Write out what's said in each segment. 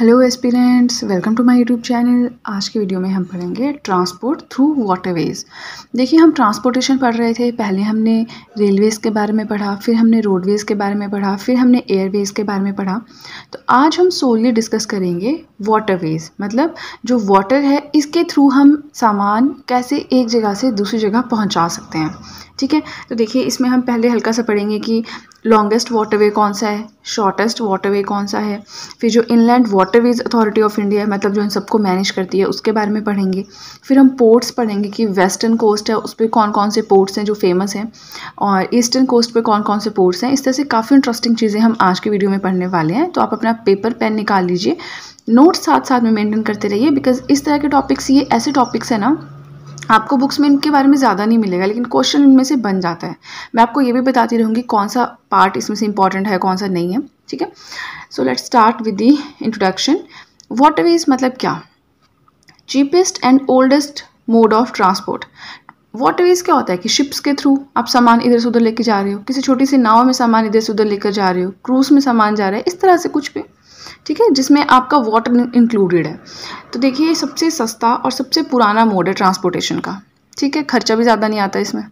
Hello aspirants, welcome to my YouTube channel. आज की video में हम पढ़ेंगे ट्रांसपोर्ट थ्रू वाटरवेज। देखिए, हम ट्रांसपोर्टेशन पढ़ रहे थे। पहले हमने रेलवेज़ के बारे में पढ़ा, फिर हमने रोडवेज़ के बारे में पढ़ा, फिर हमने एयरवेज़ के बारे में पढ़ा। तो आज हम सोलली डिस्कस करेंगे वाटरवेज, मतलब जो वाटर है इसके थ्रू हम सामान कैसे एक जगह से दूसरी जगह पहुँचा सकते हैं। ठीक है, तो देखिए इसमें हम पहले हल्का सा पढ़ेंगे कि लॉन्गेस्ट वाटरवे कौन सा है, शॉर्टेस्ट वाटरवे कौन सा है, फिर जो inland waterways authority of India है, मतलब जो इन सबको मैनेज करती है, उसके बारे में पढ़ेंगे। फिर हम पोर्ट्स पढ़ेंगे कि वेस्टर्न कोस्ट है उस पर कौन कौन से पोर्ट्स हैं जो फेमस हैं, और ईस्टर्न कोस्ट पे कौन कौन से पोर्ट्स हैं। इस तरह से काफ़ी इंटरेस्टिंग चीज़ें हम आज की वीडियो में पढ़ने वाले हैं। तो आप अपना पेपर पेन निकाल लीजिए, नोट्स साथ साथ में मेंटेन करते रहिए, बिकॉज इस तरह के टॉपिक्स, ये ऐसे टॉपिक्स हैं ना, आपको बुक्स में इनके बारे में ज़्यादा नहीं मिलेगा, लेकिन क्वेश्चन इनमें से बन जाता है। मैं आपको ये भी बताती रहूँगी कौन सा पार्ट इसमें से इंपॉर्टेंट है, कौन सा नहीं है। ठीक है, so let's start with the introduction. Waterways मतलब क्या? Cheapest and oldest mode of transport. Waterways क्या होता है कि शिप्स के थ्रू आप सामान इधर से उधर लेके जा रहे हो, किसी छोटी सी नाव में सामान इधर से उधर लेकर जा रहे हो, क्रूज में सामान जा रहा है, इस तरह से कुछ भी। ठीक है, जिसमें आपका वाटर इंक्लूडेड है। तो देखिए, ये सबसे सस्ता और सबसे पुराना मोड है ट्रांसपोर्टेशन का। ठीक है, खर्चा भी ज़्यादा नहीं आता इसमें।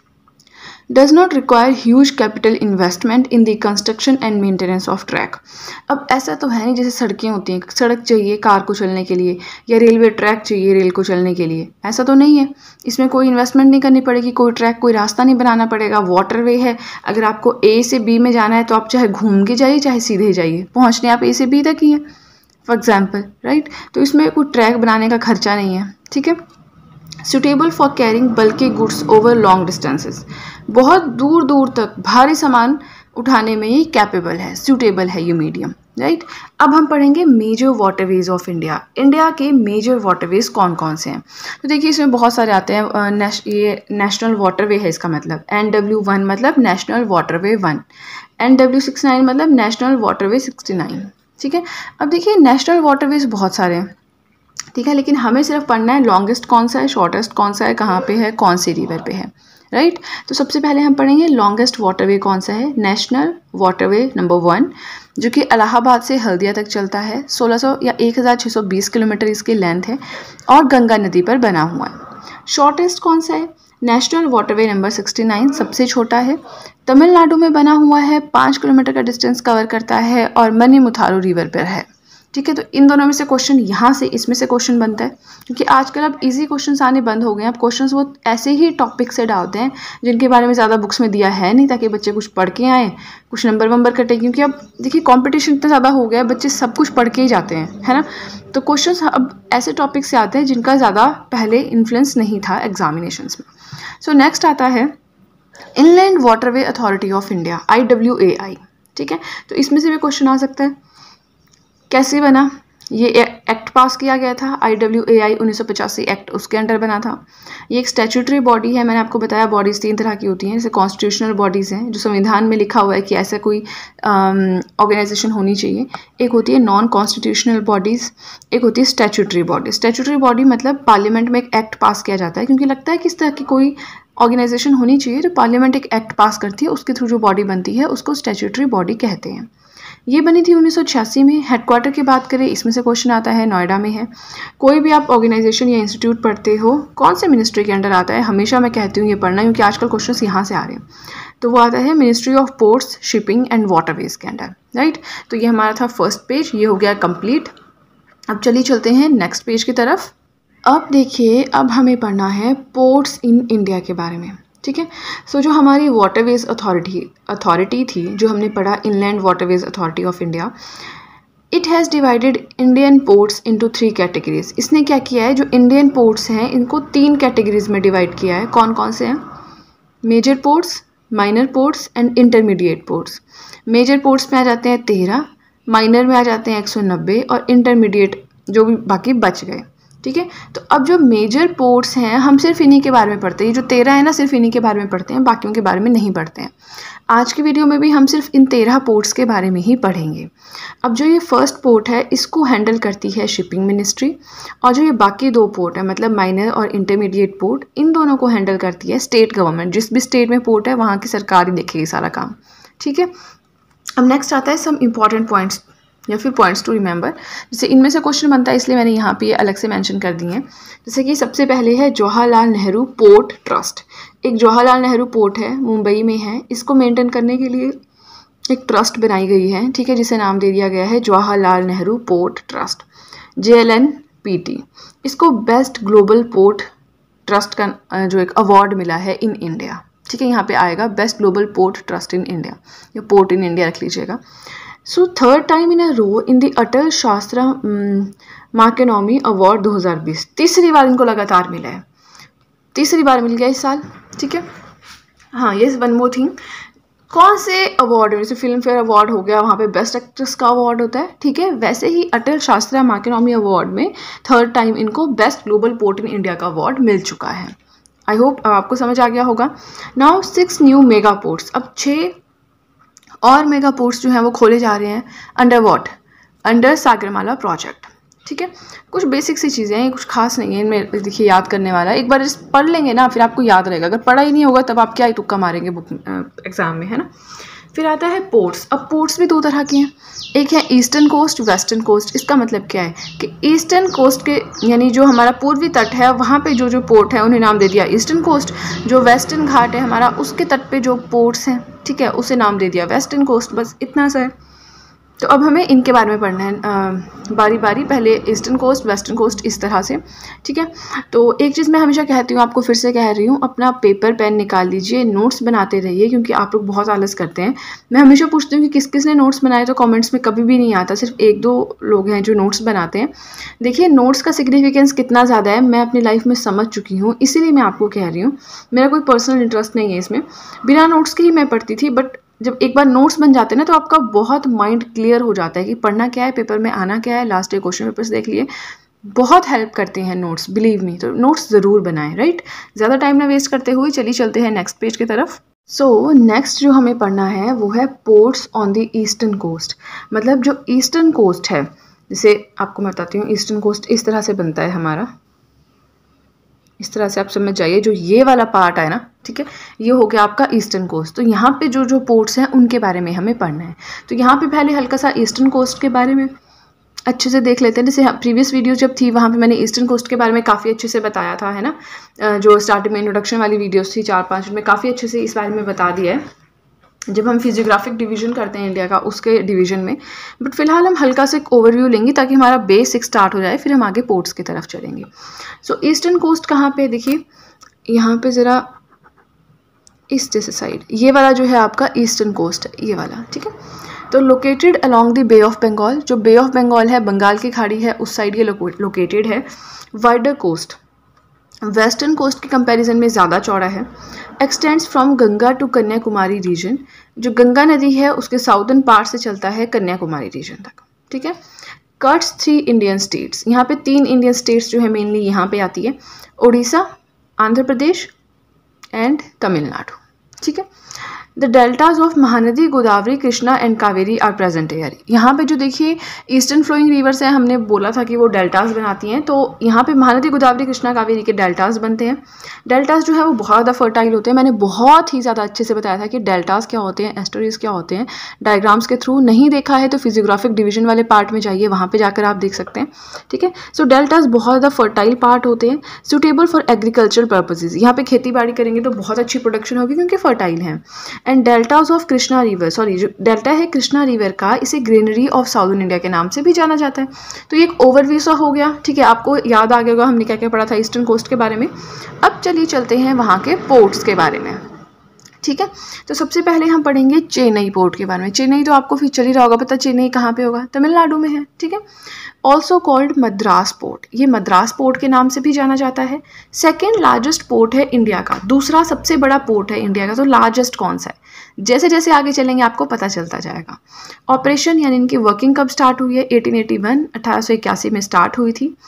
Does not require huge capital investment in the construction and maintenance of track. अब ऐसा तो है नहीं जैसे सड़कें होती हैं, सड़क चाहिए कार को चलने के लिए, या रेलवे ट्रैक चाहिए रेल को चलने के लिए, ऐसा तो नहीं है। इसमें कोई इन्वेस्टमेंट नहीं करनी पड़ेगी, कोई ट्रैक, कोई रास्ता नहीं बनाना पड़ेगा। वाटरवे है, अगर आपको ए से बी में जाना है तो आप चाहे घूम के जाइए चाहे सीधे जाइए, पहुँचने आप ए से बी तक ही है, फॉर एग्जाम्पल, राइट। तो इसमें कोई ट्रैक बनाने का खर्चा नहीं है। ठीक है, suitable for carrying bulky goods over long distances, बहुत दूर दूर तक भारी सामान उठाने में ये कैपेबल है, सूटेबल है ये मीडियम, राइट। अब हम पढ़ेंगे major waterways of India. India के मेजर वाटरवेज कौन कौन से हैं? तो देखिए, इसमें बहुत सारे आते हैं। ये नेशनल वाटरवे है, इसका मतलब NW1 मतलब नेशनल वाटरवे 1, NW69 मतलब नेशनल वाटरवे 69। ठीक है, अब देखिए नेशनल वाटरवेज बहुत सारे हैं, ठीक है, लेकिन हमें सिर्फ पढ़ना है लॉन्गेस्ट कौन सा है, शॉर्टेस्ट कौन सा है, कहाँ पे है, कौन सी रिवर पे है, राइट। तो सबसे पहले हम पढ़ेंगे लॉन्गेस्ट वाटरवे कौन सा है। नेशनल वाटरवे नंबर 1, जो कि इलाहाबाद से हल्दिया तक चलता है। 1600 या 1620 किलोमीटर इसकी लेंथ है और गंगा नदी पर बना हुआ है। शॉर्टेस्ट कौन सा है? नेशनल वाटरवे नंबर 69, सबसे छोटा है, तमिलनाडु में बना हुआ है, 5 किलोमीटर का डिस्टेंस कवर करता है और मनीमुथारू रिवर पर है। ठीक है, तो इन दोनों में से क्वेश्चन, यहाँ से इसमें से क्वेश्चन बनता है, क्योंकि आजकल अब इजी क्वेश्चंस आने बंद हो गए हैं। अब क्वेश्चंस वो ऐसे ही टॉपिक से डालते हैं जिनके बारे में ज़्यादा बुक्स में दिया है नहीं, ताकि बच्चे कुछ पढ़ के आएँ, कुछ नंबर वंबर कटे, क्योंकि अब देखिए कंपटीशन इतना ज़्यादा हो गया है, बच्चे सब कुछ पढ़ के ही जाते हैं, है ना। तो क्वेश्चंस अब ऐसे टॉपिक से आते हैं जिनका ज़्यादा पहले इन्फ्लुएंस नहीं था एग्जामिनेशंस में। सो नेक्स्ट आता है inland waterway authority of India, IWAI। ठीक है, तो इसमें से भी क्वेश्चन आ सकता है। कैसे बना? ये एक्ट पास किया गया था, IWAI 1985 एक्ट, उसके अंडर बना था। ये एक स्टैट्यूटरी बॉडी है। मैंने आपको बताया बॉडीज़ 3 तरह की होती हैं। जैसे कॉन्स्टिट्यूशनल बॉडीज़ हैं, जो संविधान में लिखा हुआ है कि ऐसा कोई ऑर्गेनाइजेशन होनी चाहिए। एक होती है नॉन कॉन्स्टिट्यूशनल बॉडीज़, एक होती है स्टैट्यूटरी बॉडी। स्टैट्यूटरी बॉडी मतलब पार्लियामेंट में एक एक्ट पास किया जाता है, क्योंकि लगता है किस तरह की कोई ऑर्गेनाइजेशन होनी चाहिए, जो पार्लियामेंट एक एक्ट पास करती है, उसके थ्रू जो बॉडी बनती है उसको स्टैट्यूटरी बॉडी कहते हैं। ये बनी थी 1986 में। हेडक्वार्टर की बात करें, इसमें से क्वेश्चन आता है, नोएडा में है। कोई भी आप ऑर्गेनाइजेशन या इंस्टीट्यूट पढ़ते हो, कौन से मिनिस्ट्री के अंडर आता है? हमेशा मैं कहती हूँ ये पढ़ना, क्योंकि आजकल क्वेश्चन यहाँ से आ रहे हैं। तो वो आता है ministry of ports, shipping and waterways के अंडर, राइट। तो ये हमारा था फर्स्ट पेज, ये हो गया कंप्लीट। अब चलिए चलते हैं नेक्स्ट पेज की तरफ। अब देखिए, अब हमें पढ़ना है पोर्ट्स इन इंडिया के बारे में। ठीक है, सो जो हमारी वाटरवेज अथॉरिटी थी, जो हमने पढ़ा inland waterways authority of India, it has divided Indian ports into 3 categories. इसने क्या किया है, जो इंडियन पोर्ट्स हैं इनको 3 कैटेगरीज में डिवाइड किया है। कौन कौन से हैं? Major ports, minor ports and intermediate ports. Major ports में आ जाते हैं 13, माइनर में आ जाते हैं 190 और इंटरमीडिएट जो भी बाकी बच गए। ठीक है, तो अब जो मेजर पोर्ट्स हैं, हम सिर्फ इन्हीं के बारे में पढ़ते हैं। ये जो 13 है ना, सिर्फ इन्हीं के बारे में पढ़ते हैं, बाकियों के बारे में नहीं पढ़ते हैं। आज की वीडियो में भी हम सिर्फ इन 13 पोर्ट्स के बारे में ही पढ़ेंगे। अब जो ये फर्स्ट पोर्ट है, इसको हैंडल करती है शिपिंग मिनिस्ट्री, और जो ये बाकी 2 पोर्ट है, मतलब माइनर और इंटरमीडिएट पोर्ट, इन दोनों को हैंडल करती है स्टेट गवर्नमेंट। जिस भी स्टेट में पोर्ट है वहाँ की सरकार ही देखेगी सारा काम। ठीक है, अब नेक्स्ट आता है सम इम्पॉर्टेंट पॉइंट्स या फिर पॉइंट्स टू रिमेंबर। जैसे इनमें से क्वेश्चन बनता है इसलिए मैंने यहाँ पे ये अलग से मेंशन कर दिए हैं। जैसे कि सबसे पहले है जवाहरलाल नेहरू पोर्ट ट्रस्ट। एक जवाहरलाल नेहरू पोर्ट है, मुंबई में है। इसको मेंटेन करने के लिए एक ट्रस्ट बनाई गई है, ठीक है, जिसे नाम दे दिया गया है Jawaharlal Nehru port trust, JLNPT। इसको बेस्ट ग्लोबल पोर्ट ट्रस्ट का जो एक अवार्ड मिला है इन इंडिया, ठीक है। यहाँ पे आएगा best global port trust in India या पोर्ट इन इंडिया रख लीजिएगा। So third time in a row in the अटल शास्त्रा मार्केनॉमी अवार्ड 2020। तीसरी बार इनको लगातार मिला है, तीसरी बार मिल गया इस साल, ठीक है। हाँ, ये वन मोर थिंग, कौन से अवार्ड, जैसे फिल्म फेयर अवार्ड हो गया, वहाँ पे बेस्ट एक्ट्रेस का अवार्ड होता है, ठीक है, वैसे ही अटल शास्त्रा मार्केनॉमी अवार्ड में थर्ड टाइम इनको best global port in India का अवार्ड मिल चुका है। आई होप आपको समझ आ गया होगा। नाउ 6 न्यू मेगा पोर्ट्स, अब 6 और मेगा पोर्ट्स जो हैं वो खोले जा रहे हैं under what, under Sagarmala project, ठीक है। कुछ बेसिक सी चीज़ें हैं, कुछ खास नहीं है इनमें, देखिए याद करने वाला है। एक बार पढ़ लेंगे ना फिर आपको याद रहेगा, अगर पढ़ा ही नहीं होगा तब आप क्या ही तुक्का मारेंगे बुक एग्जाम में, है ना। फिर आता है पोर्ट्स। अब पोर्ट्स भी दो तरह के हैं, एक है ईस्टर्न कोस्ट, वेस्टर्न कोस्ट। इसका मतलब क्या है कि ईस्टर्न कोस्ट के यानी जो हमारा पूर्वी तट है वहाँ पे जो जो पोर्ट है उन्हें नाम दे दिया ईस्टर्न कोस्ट। जो वेस्टर्न घाट है हमारा उसके तट पे जो पोर्ट्स हैं, ठीक है, उसे नाम दे दिया वेस्टर्न कोस्ट। बस इतना सा है। तो अब हमें इनके बारे में पढ़ना है बारी बारी, पहले ईस्टर्न कोस्ट, वेस्टर्न कोस्ट, इस तरह से, ठीक है। तो एक चीज़ मैं हमेशा कहती हूँ, आपको फिर से कह रही हूँ, अपना पेपर पेन निकाल लीजिए, नोट्स बनाते रहिए, क्योंकि आप लोग बहुत आलस करते हैं। मैं हमेशा पूछती हूँ कि किस किस ने नोट्स बनाए, तो कमेंट्स में कभी भी नहीं आता, सिर्फ 1-2 लोग हैं जो नोट्स बनाते हैं। देखिए नोट्स का सिग्निफिकेंस कितना ज़्यादा है मैं अपनी लाइफ में समझ चुकी हूँ, इसीलिए मैं आपको कह रही हूँ। मेरा कोई पर्सनल इंटरेस्ट नहीं है इसमें, बिना नोट्स के ही मैं पढ़ती थी, बट जब एक बार नोट्स बन जाते हैं ना तो आपका बहुत माइंड क्लियर हो जाता है कि पढ़ना क्या है, पेपर में आना क्या है। लास्ट डे क्वेश्चन पेपर्स देख लिए, बहुत हेल्प करते हैं नोट्स, बिलीव मी। तो नोट्स ज़रूर बनाएं, राइट। ज़्यादा टाइम ना वेस्ट करते हुए चलिए चलते हैं नेक्स्ट पेज की तरफ। सो नेक्स्ट जो हमें पढ़ना है वो है ports on the eastern coast. मतलब जो ईस्टर्न कोस्ट है, जैसे आपको मैं बताती हूँ, ईस्टर्न कोस्ट इस तरह से बनता है हमारा, इस तरह से आप समझ जाइए। जो ये वाला पार्ट है ना, ठीक है, ये हो गया आपका ईस्टर्न कोस्ट। तो यहाँ पे जो जो पोर्ट्स हैं उनके बारे में हमें पढ़ना है। तो यहाँ पे पहले हल्का सा ईस्टर्न कोस्ट के बारे में अच्छे से देख लेते हैं। जैसे प्रीवियस वीडियो जब थी वहाँ पे मैंने ईस्टर्न कोस्ट के बारे में काफ़ी अच्छे से बताया था, है ना। जो स्टार्टिंग में इंट्रोडक्शन वाली वीडियोस थी 4-5 में काफ़ी अच्छे से इस बारे में बता दिया है, जब हम फिजियोग्राफिक डिवीजन करते हैं इंडिया का उसके डिवीजन में। बट फिलहाल हम हल्का से एक ओवरव्यू लेंगे ताकि हमारा बेसिक स्टार्ट हो जाए, फिर हम आगे पोर्ट्स की तरफ चलेंगे। सो ईस्टर्न कोस्ट कहाँ पे, देखिए यहाँ पे ज़रा इस जैसे साइड, ये वाला जो है आपका ईस्टर्न कोस्ट है, ये वाला, ठीक है। तो located along the bay of Bengal, जो बे ऑफ बंगाल है, बंगाल की खाड़ी है, उस साइड ये लोकेटेड है। वाइडर कोस्ट वेस्टर्न कोस्ट के कंपैरिजन में ज़्यादा चौड़ा है। Extends from Ganga to Kanyakumari region, जो गंगा नदी है उसके साउदर्न पार्ट से चलता है कन्याकुमारी रीजन तक, ठीक है। कट्स 3 इंडियन स्टेट्स, यहाँ पे 3 इंडियन स्टेट्स जो है मेनली यहाँ पे आती है, उड़ीसा, आंध्र प्रदेश एंड तमिलनाडु, ठीक है। The deltas of Mahanadi, Godavari, Krishna and Kaveri are present here. यहाँ पे जो देखिए ईस्टर्न फ्लोइंग रिवर्स हैं, हमने बोला था कि वो डेल्टाज बनाती हैं, तो यहाँ पे महानदी, गोदावरी, कृष्णा, कावेरी के डेल्टाज बनते हैं। डेल्टाज जो है वो बहुत ज़्यादा फर्टाइल होते हैं। मैंने बहुत ही ज़्यादा अच्छे से बताया था कि डेल्टाज क्या होते हैं, एस्टुरीज क्या होते हैं, डायग्राम्स के थ्रू। नहीं देखा है तो फिजियोग्राफिक डिवीजन वाले पार्ट में जाइए, वहाँ पर जाकर आप देख सकते हैं, ठीक है। सो डेल्टाज बहुत ज़्यादा फर्टाइल पार्ट होते हैं, सूटेबल फॉर एग्रीकल्चरल पर्पजेज। यहाँ पे खेती बाड़ी करेंगे तो बहुत अच्छी प्रोडक्शन होगी क्योंकि फर्टाइल हैं। And deltas of Krishna river, sorry जो डेल्टा है कृष्णा रिवर का, इसे ग्रीनरी ऑफ साउदर्न इंडिया के नाम से भी जाना जाता है। तो ये एक ओवरव्यू सा हो गया, ठीक है। आपको याद आ गया होगा हमने क्या क्या पढ़ा था ईस्टर्न कोस्ट के बारे में। अब चलिए चलते हैं वहाँ के पोर्ट्स के बारे में, ठीक है। तो सबसे पहले हम पढ़ेंगे चेन्नई पोर्ट के बारे में। चेन्नई तो आपको फिर चल ही रहा होगा पता, चेन्नई कहाँ पे होगा, तमिलनाडु में है, ठीक है। ऑल्सो कॉल्ड मद्रास पोर्ट, ये मद्रास पोर्ट के नाम से भी जाना जाता है। सेकेंड लार्जेस्ट पोर्ट है इंडिया का, दूसरा सबसे बड़ा पोर्ट है इंडिया का। तो लार्जेस्ट कौन सा है, जैसे जैसे आगे चलेंगे आपको पता चलता जाएगा। ऑपरेशन यानी इनकी वर्किंग कब स्टार्ट हुई है, 1881 1881 में स्टार्ट हुई थी।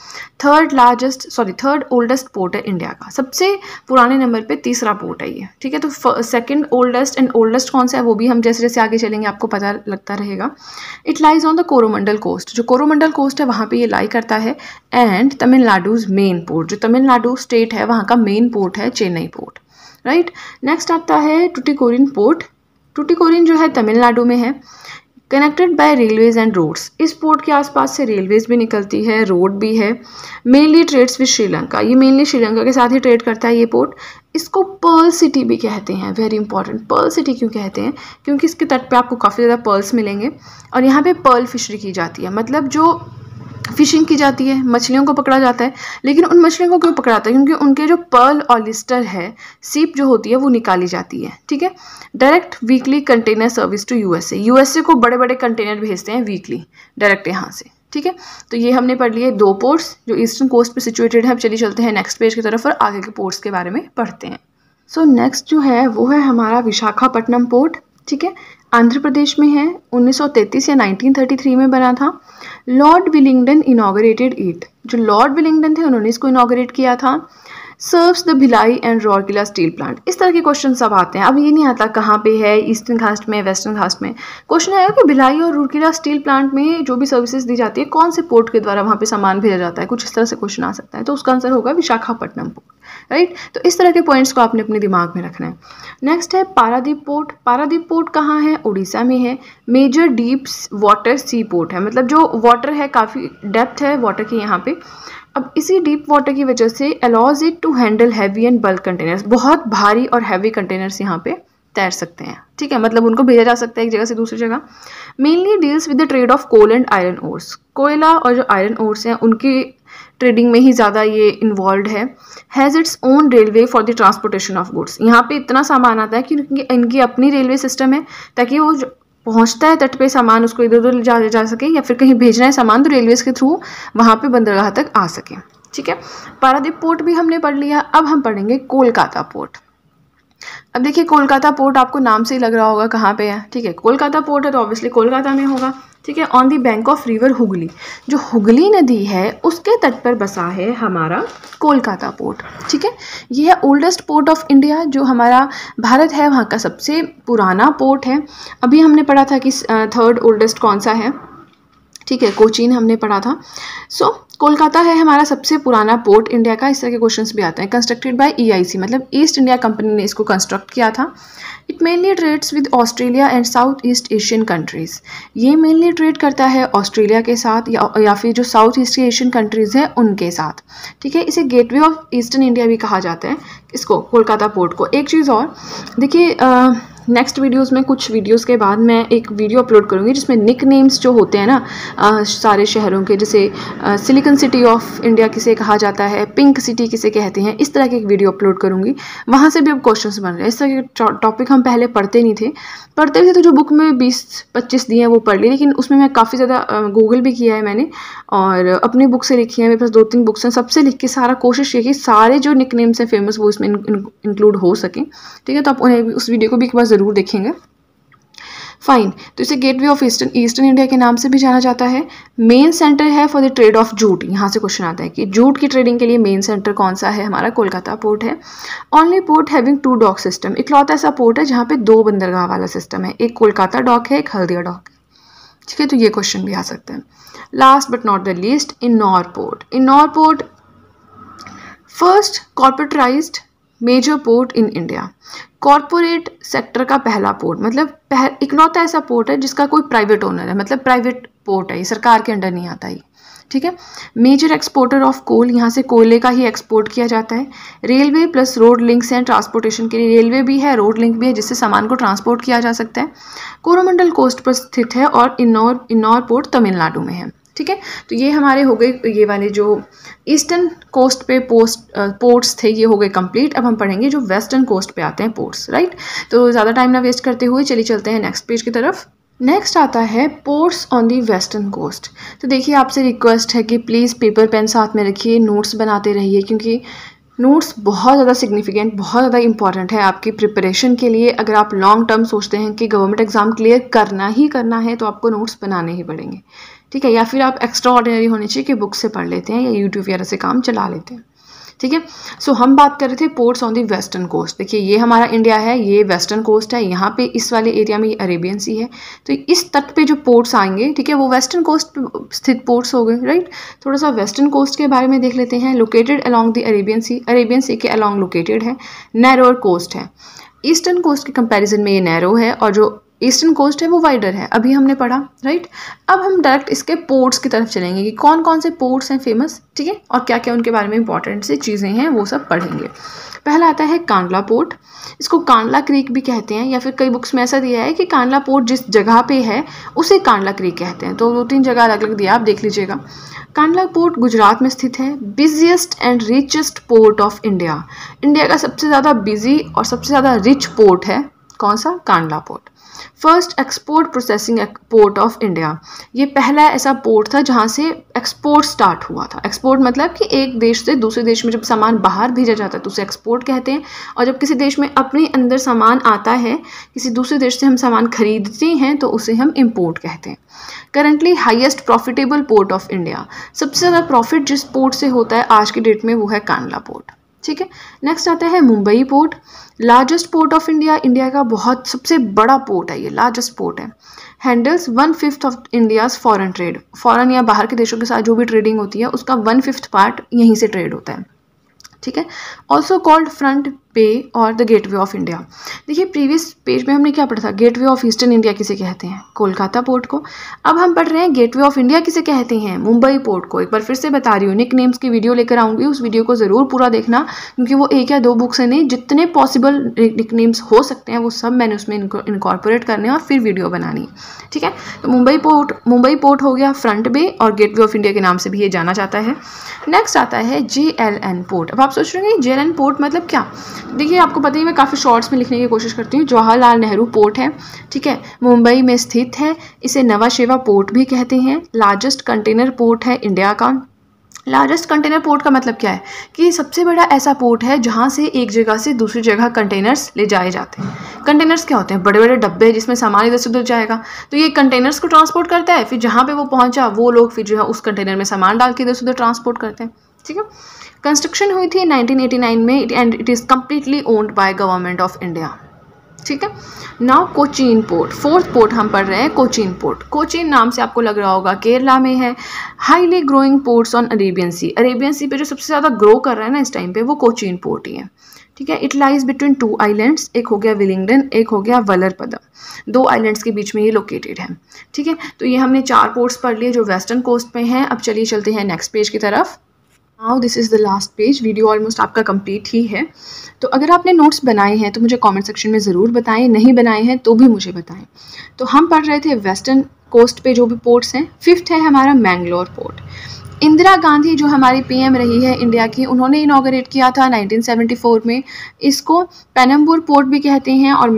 थर्ड ओल्डेस्ट पोर्ट है इंडिया का, सबसे पुराने नंबर पे तीसरा पोर्ट है ये, ठीक है। तो सेकंड ओल्डेस्ट एंड ओल्डेस्ट कौन सा है वो भी हम जैसे जैसे आगे चलेंगे आपको पता लगता रहेगा। It lies on the Coromandel coast, जो कोरोमंडल कोस्ट है वहाँ पे ये लाई करता है। एंड तमिलनाडुज मेन पोर्ट, जो तमिलनाडु स्टेट है वहाँ का मेन पोर्ट है चेन्नई पोर्ट, राइट। नेक्स्ट आता है टुटिकोरिन पोर्ट। टुटिकोरिन जो है तमिलनाडु में है। Connected by railways and roads. इस पोर्ट के आसपास से रेलवेज भी निकलती है, रोड भी है। मेनली ट्रेड्स विद श्रीलंका, ये मेनली श्रीलंका के साथ ही ट्रेड करता है ये पोर्ट। इसको पर्ल सिटी भी कहते हैं, वेरी इंपॉर्टेंट। पर्ल सिटी क्यों कहते हैं? क्योंकि इसके तट पे आपको काफ़ी ज़्यादा पर्ल्स मिलेंगे और यहाँ पे पर्ल फिशरी की जाती है, मतलब जो फिशिंग की जाती है, मछलियों को पकड़ा जाता है। लेकिन उन मछलियों को क्यों पकड़ा जाता है? क्योंकि उनके जो पर्ल ऑयस्टर है, सीप जो होती है वो निकाली जाती है, ठीक है। Direct weekly container service to USA, USA को बड़े बड़े कंटेनर भेजते हैं वीकली डायरेक्ट यहाँ से, ठीक है। तो ये हमने पढ़ लिए 2 पोर्ट्स जो ईस्टर्न कोस्ट पे सिचुएटेड है। अब चलिए चलते हैं नेक्स्ट पेज की तरफ और आगे के पोर्ट्स के बारे में पढ़ते हैं। सो नेक्स्ट जो है वो है हमारा विशाखापट्टनम पोर्ट, ठीक है। आंध्र प्रदेश में है, 1933 या 1933 में बना था। लॉर्ड विलिंगडन इनॉग्रेटेड इट, जो लॉर्ड विलिंगडन थे उन्होंने इसको इनॉग्रेट किया था। Serves the Bhilai and Rourkela steel plant. इस तरह के क्वेश्चन सब आते हैं। अब ये नहीं आता कहाँ पे है, ईस्टर्न घाट में, वेस्टर्न घाट में। क्वेश्चन आएगा कि भिलाई और राउरकेला स्टील प्लांट में जो भी सर्विसेज दी जाती है कौन से पोर्ट के द्वारा वहाँ पे सामान भेजा जाता है, कुछ इस तरह से क्वेश्चन आ सकता है। तो उसका आंसर होगा विशाखापट्टनम पोर्ट, राइट। तो इस तरह के पॉइंट्स को आपने अपने दिमाग में रखना है। नेक्स्ट है पारादीप पोर्ट। पारादीप पोर्ट कहाँ है? उड़ीसा में है। Major deep water sea port है, मतलब जो वाटर है काफ़ी डेप्थ है वाटर की यहाँ पे। अब इसी डीप वाटर की वजह से allows it to handle heavy and bulk containers, बहुत भारी और हैवी कंटेनर्स यहाँ पे तैर सकते हैं, ठीक है। मतलब उनको भेजा जा सकता है एक जगह से दूसरी जगह। Mainly deals with the trade of coal and iron ores. कोयला और जो आयरन ओर्स हैं उनकी ट्रेडिंग में ही ज़्यादा ये इन्वॉल्व है। Has its own railway for the transportation of goods. यहाँ पे इतना सामान आता है कि इनकी अपनी रेलवे सिस्टम है, ताकि वो पहुँचता है तट पे सामान, उसको इधर उधर जा सके, या फिर कहीं भेजना है सामान तो रेलवेज के थ्रू वहाँ पे बंदरगाह तक आ सके, ठीक है। पारादीप पोर्ट भी हमने पढ़ लिया। अब हम पढ़ेंगे कोलकाता पोर्ट। अब देखिए कोलकाता पोर्ट आपको नाम से ही लग रहा होगा कहाँ पे है, ठीक है। कोलकाता पोर्ट है तो ऑब्वियसली कोलकाता में होगा, ठीक है। On the bank of river Hooghly, जो हुगली नदी है उसके तट पर बसा है हमारा कोलकाता पोर्ट, ठीक है। ये है ओल्डेस्ट पोर्ट ऑफ इंडिया, जो हमारा भारत है वहाँ का सबसे पुराना पोर्ट है। अभी हमने पढ़ा था कि 3rd ओल्डेस्ट कौन सा है, ठीक है, कोचीन हमने पढ़ा था। सो कोलकाता है हमारा सबसे पुराना पोर्ट इंडिया का। इस तरह के क्वेश्चंस भी आते हैं। कंस्ट्रक्टेड बाय EIC, मतलब ईस्ट इंडिया कंपनी ने इसको कंस्ट्रक्ट किया था। It mainly trades with Australia and south east Asian countries. ये मेनली ट्रेड करता है ऑस्ट्रेलिया के साथ या फिर जो साउथ ईस्ट एशियन कंट्रीज़ हैं उनके साथ, ठीक है। इसे गेटवे ऑफ ईस्टर्न इंडिया भी कहा जाता है इसको, कोलकाता पोर्ट को। एक चीज़ और देखिए, नेक्स्ट वीडियोस में, कुछ वीडियोस के बाद मैं एक वीडियो अपलोड करूँगी जिसमें निक नेम्स जो होते हैं ना सारे शहरों के, जैसे सिलिकॉन सिटी ऑफ इंडिया किसे कहा जाता है, पिंक सिटी किसे कहते हैं, इस तरह की एक वीडियो अपलोड करूँगी। वहाँ से भी अब क्वेश्चंस बन रहे हैं। इस तरह के टॉपिक हम पहले पढ़ते नहीं थे, पढ़ते थे तो जो बुक में 20-25 दिए हैं वो पढ़ ली, लेकिन उसमें मैं काफ़ी ज़्यादा गूगल भी किया है मैंने और अपनी बुक से लिखी है। मेरे पास 2-3 बुक्स हैं, सबसे लिख के सारा कोशिश की कि सारे जो निक नेम्स हैं फेमस वो इसमें इंक्लूड हो सकें, ठीक है। तो आप उन्हें उस वीडियो को भी एक बार ज़रूर देखेंगे। फाइन, तो इसे गेटवे ऑफ ईस्टर्न इंडिया के नाम से भी जाना जाता है। मेन सेंटर है for the trade of jute. यहाँ से क्वेश्चन आता है कि जूट की ट्रेडिंग के लिए मेन सेंटर कौन सा है? हमारा कोलकाता पोर्ट है। Only port having 2 dock system, इकलौता ऐसा पोर्ट है जहाँ पे 2 बंदरगाह वाला सिस्टम है, एक कोलकाता डॉक है, एक हल्दिया डॉक है, ठीक है। तो ये क्वेश्चन भी आ सकते हैं। Last but not the least, Ennore port. Ennore port first corporatised major port in India. Corporate sector का पहला पोर्ट, मतलब इकलौता ऐसा पोर्ट है जिसका कोई प्राइवेट ओनर है, मतलब प्राइवेट पोर्ट है, ये सरकार के अंडर नहीं आता ही, ठीक है। मेजर एक्सपोर्टर ऑफ कोल, यहाँ से कोयले का ही एक्सपोर्ट किया जाता है। रेलवे प्लस रोड लिंक्स हैं ट्रांसपोर्टेशन के लिए, रेलवे भी है, रोड लिंक भी है जिससे सामान को ट्रांसपोर्ट किया जा सकता है। कोरोमंडल कोस्ट पर स्थित है और इन्नौर पोर्ट तमिलनाडु में है, ठीक है। तो ये हमारे हो गए, ये वाले जो ईस्टर्न कोस्ट पे पोर्ट्स थे ये हो गए कंप्लीट। अब हम पढ़ेंगे जो वेस्टर्न कोस्ट पे आते हैं पोर्ट्स, राइट। तो ज़्यादा टाइम ना वेस्ट करते हुए चलिए चलते हैं नेक्स्ट पेज की तरफ। नेक्स्ट आता है ports on the western coast. तो देखिए आपसे रिक्वेस्ट है कि प्लीज़ पेपर पेन साथ में रखिए, नोट्स बनाते रहिए, क्योंकि नोट्स बहुत ज़्यादा सिग्निफिकेंट, बहुत ज़्यादा इंपॉर्टेंट है आपकी प्रिपरेशन के लिए। अगर आप लॉन्ग टर्म सोचते हैं कि गवर्नमेंट एग्जाम क्लियर करना ही करना है तो आपको नोट्स बनाने ही पड़ेंगे, ठीक है। या फिर आप एक्स्ट्रा ऑर्डिनरी होने चाहिए कि बुक से पढ़ लेते हैं या यूट्यूब वगैरह से काम चला लेते हैं, ठीक है। सो हम बात कर रहे थे ports on the western coast. देखिए ये हमारा इंडिया है, ये वेस्टर्न कोस्ट है, यहाँ पे इस वाले एरिया में ये अरेबियन सी है। तो इस तट पे जो पोर्ट्स आएंगे, ठीक है, वो वेस्टर्न कोस्ट पे स्थित पोर्ट्स हो गए, राइट। थोड़ा सा वेस्टर्न कोस्ट के बारे में देख लेते हैं। Located along the Arabian sea के अलॉन्ग लोकेटेड है। नैरोअर कोस्ट है, ईस्टर्न कोस्ट के कंपैरिजन में ये नैरो है, और जो ईस्टर्न कोस्ट है वो वाइडर है, अभी हमने पढ़ा, राइट। अब हम डायरेक्ट इसके पोर्ट्स की तरफ चलेंगे कि कौन कौन से पोर्ट्स हैं फेमस, ठीक है, और क्या क्या उनके बारे में इंपॉर्टेंट सी चीज़ें हैं वो सब पढ़ेंगे। पहला आता है कांडला पोर्ट, इसको कांडला क्रीक भी कहते हैं, या फिर कई बुक्स में ऐसा दिया है कि कांडला पोर्ट जिस जगह पे है उसे कांडला क्रीक कहते हैं, तो 2-3 जगह अलग अलग दिया, आप देख लीजिएगा। कांडला पोर्ट गुजरात में स्थित है। Busiest and richest port of India, India का सबसे ज़्यादा बिजी और सबसे ज़्यादा रिच पोर्ट है कौन सा, Kandla port. First export processing port of India, ये पहला ऐसा पोर्ट था जहाँ से एक्सपोर्ट स्टार्ट हुआ था। एक्सपोर्ट मतलब कि एक देश से दूसरे देश में जब सामान बाहर भेजा जाता है तो उसे एक्सपोर्ट कहते हैं, और जब किसी देश में अपने अंदर सामान आता है, किसी दूसरे देश से हम सामान खरीदते हैं तो उसे हम इम्पोर्ट कहते हैं। Currently highest profitable port of India, सबसे ज़्यादा प्रॉफिट जिस पोर्ट से होता है आज की डेट में वो है कांडला पोर्ट, ठीक है। नेक्स्ट आता है Mumbai port, largest port of India, India का बहुत सबसे बड़ा पोर्ट है ये, लार्जेस्ट पोर्ट है। Handles 1/5 of India's foreign trade, foreign या बाहर के देशों के साथ जो भी ट्रेडिंग होती है उसका 1/5 पार्ट यहीं से ट्रेड होता है, ठीक है। ऑल्सो कॉल्ड फ्रंट पे और द गेटवे ऑफ इंडिया। देखिए प्रीवियस पेज में हमने क्या पढ़ा था, गेटवे ऑफ ईस्टर्न इंडिया किसे कहते हैं, कोलकाता पोर्ट को। अब हम पढ़ रहे हैं गेटवे ऑफ इंडिया किसे कहते हैं, मुंबई पोर्ट को। एक बार फिर से बता रही हूँ, निक नेम्स की वीडियो लेकर आऊँगी, उस वीडियो को ज़रूर पूरा देखना, क्योंकि वो 1 या 2 बुक से नहीं, जितने पॉसिबल निक नेम्स हो सकते हैं वो सब मैंने उसमें इनकॉर्पोरेट करने हैं और फिर वीडियो बनानी है, ठीक है। तो मुंबई पोर्ट हो गया, फ्रंट बे और गेटवे ऑफ इंडिया के नाम से भी ये जाना जाता है। नेक्स्ट आता है JLN पोर्ट। अब आप सोच रहे हैं JLN पोर्ट मतलब क्या, देखिए आपको पता ही, मैं काफ़ी शॉर्ट्स में लिखने की कोशिश करती हूँ। जवाहरलाल नेहरू पोर्ट है, ठीक है, मुंबई में स्थित है, इसे नवा शेवा पोर्ट भी कहते हैं। लार्जेस्ट कंटेनर पोर्ट है इंडिया का। लार्जेस्ट कंटेनर पोर्ट का मतलब क्या है कि सबसे बड़ा ऐसा पोर्ट है जहाँ से एक जगह से दूसरी जगह कंटेनर्स ले जाए जाते हैं। कंटेनर्स क्या होते हैं, बड़े बड़े डब्बे जिसमें सामान इधर से उधर जाएगा, तो ये कंटेनर्स को ट्रांसपोर्ट करता है, फिर जहाँ पे वो पहुँचा वो लोग फिर जो है उस कंटेनर में सामान डाल के इधर से उधर ट्रांसपोर्ट करते हैं, ठीक है। कंस्ट्रक्शन हुई थी 1989 में and it is completely owned by government of India, ठीक है। Now Cochin port, 4th port हम पढ़ रहे हैं, कोचीन पोर्ट। कोचीन नाम से आपको लग रहा होगा केरला में है। Highly growing ports on Arabian sea, Arabian sea पे जो सबसे ज़्यादा ग्रो कर रहा है ना इस टाइम पे वो कोचीन पोर्ट ही है, ठीक है। इट लाइज बिटवीन 2 आइलैंड्स, एक हो गया विलिंगडन, एक हो गया वलरपदम, 2 आइलैंड्स के बीच में ये लोकेटेड है, ठीक है। तो ये हमने 4 पोर्ट्स पढ़ लिए जो वेस्टर्न कोस्ट पे हैं। अब चलिए चलते हैं नेक्स्ट पेज की तरफ। Now this is the last page, video almost आपका कंप्लीट ही है। तो अगर आपने नोट्स बनाए हैं तो मुझे कमेंट सेक्शन में ज़रूर बताएं, नहीं बनाए हैं तो भी मुझे बताएं। तो हम पढ़ रहे थे वेस्टर्न कोस्ट पे जो भी पोर्ट्स हैं। 5th है हमारा मैंगलोर पोर्ट। इंदिरा गांधी जो हमारी PM रही है इंडिया की, उन्होंने इनॉग्रेट किया था 1974 में। इसको पेनम्बूर पोर्ट भी कहते हैं, और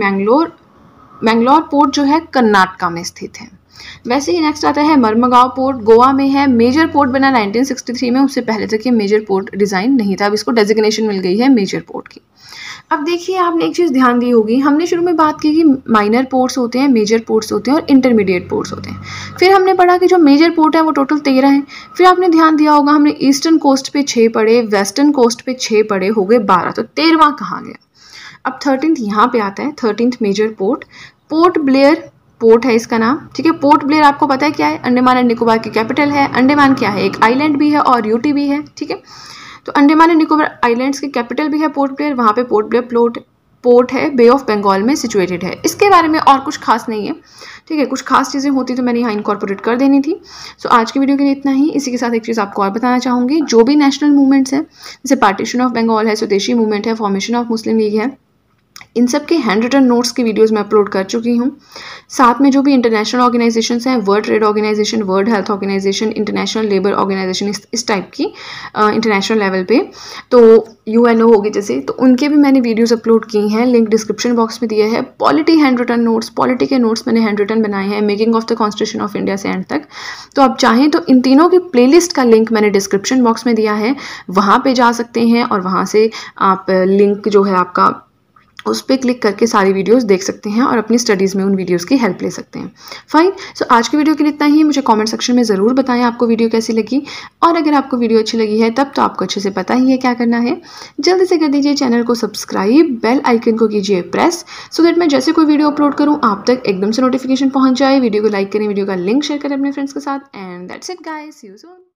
मैंगलोर पोर्ट जो है कर्नाटका में स्थित है। वैसे ही नेक्स्ट आता है मर्मगांव पोर्ट, गोवा में है। मेजर पोर्ट बना 1963 में, उससे पहले तक ये मेजर पोर्ट डिज़ाइन नहीं था, अब इसको डेजिग्नेशन मिल गई है मेजर पोर्ट की। अब देखिए आपने एक चीज़ ध्यान दी होगी, हमने शुरू में बात की कि माइनर पोर्ट्स होते हैं, मेजर पोर्ट्स होते हैं और इंटरमीडिएट पोर्ट्स होते हैं। फिर हमने पढ़ा कि जो मेजर पोर्ट है वो टोटल 13 हैं। फिर आपने ध्यान दिया होगा हमने ईस्टर्न कोस्ट पे 6 पढ़े, वेस्टर्न कोस्ट पे 6 पढ़े, हो गए 12, तो 13वां कहाँ गया। अब 13th यहाँ पे आता है, 13th major port, Port Blair port है इसका नाम, ठीक है। पोर्ट ब्लेयर आपको पता है क्या है, अंडमान एंड निकोबार की कैपिटल है। अंडमान क्या है, एक आइलैंड भी है और यूटी भी है, ठीक है। तो अंडमान एंड निकोबार आइलैंड्स की कैपिटल भी है पोर्ट ब्लेयर, वहाँ पे पोर्ट ब्लेयर पोर्ट है, बे ऑफ बंगाल में सिचुएटेड है। इसके बारे में और कुछ खास नहीं है, ठीक है। कुछ खास चीज़ें होती तो मैंने यहाँ इनकॉर्पोरेट कर देनी थी। सो आज की वीडियो के लिए इतना ही। इसी के साथ एक चीज़ आपको और बताना चाहूँगी, जो भी नेशनल मूवमेंट्स हैं, जैसे पार्टीशन ऑफ बंगाल है, स्वदेशी मूवमेंट है, फॉर्मेशन ऑफ मुस्लिम लीग है, इन सब के हैंड रिटन नोट्स की वीडियोस मैं अपलोड कर चुकी हूँ। साथ में जो भी इंटरनेशनल ऑर्गेनाइजेशंस हैं, world trade organisation, world health organisation, international labour organisation, इस टाइप की इंटरनेशनल लेवल पे, तो UNO होगी जैसे, तो उनके भी मैंने वीडियोस अपलोड की हैं, लिंक डिस्क्रिप्शन बॉक्स में दिया है। Polity handwritten notes, polity के नोट्स मैंने हैंड रिटन बनाए हैं, making of the constitution of India से एंड तक। तो आप चाहें तो इन तीनों की प्लेलिस्ट का लिंक मैंने डिस्क्रिप्शन बॉक्स में दिया है, वहाँ पे जा सकते हैं और वहाँ से आप लिंक जो है आपका उस पर क्लिक करके सारी वीडियोस देख सकते हैं और अपनी स्टडीज़ में उन वीडियोस की हेल्प ले सकते हैं। फाइन, सो आज की वीडियो के लिए इतना ही। मुझे कमेंट सेक्शन में ज़रूर बताएं आपको वीडियो कैसी लगी, और अगर आपको वीडियो अच्छी लगी है तब तो आपको अच्छे से पता ही है क्या करना है। जल्दी से कर दीजिए चैनल को सब्सक्राइब, बेल आइकन को कीजिए प्रेस, सो दैट मैं जैसे कोई वीडियो अपलोड करूँ आप तक एकदम से नोटिफिकेशन पहुँच जाए। वीडियो को लाइक करें, वीडियो का लिंक शेयर करें अपने फ्रेंड्स के साथ, and that's it guys, see you soon.